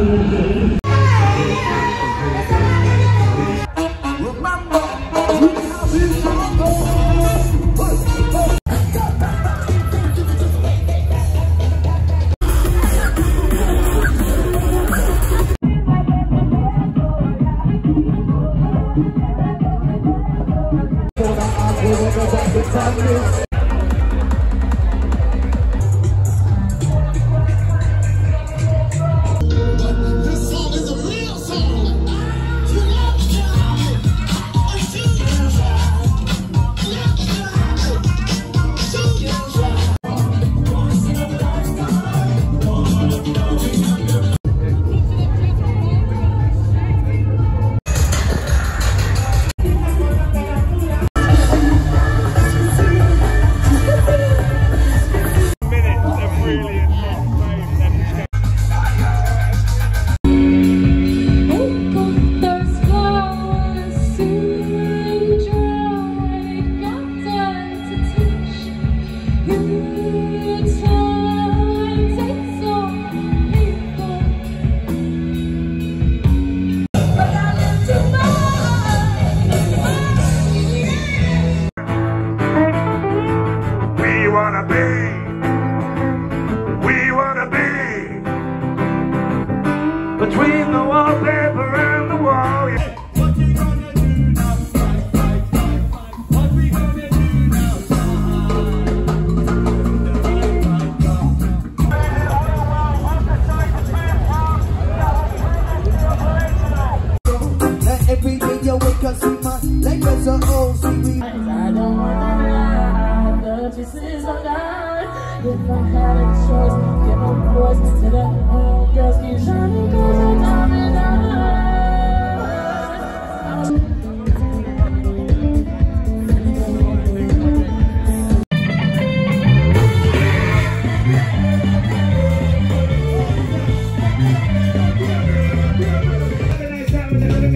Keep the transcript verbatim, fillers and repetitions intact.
Between the wallpaper and the wall, yeah. What you gonna do now? Fight, fight, fight, fight. What we gonna do now? Let every day you wake up, see my legs are all see we. I don't wanna lie, the juice is a lie. If I had a choice, give a voice to the home girls, keep shining cause I'm diamond eyes. Have a nice time.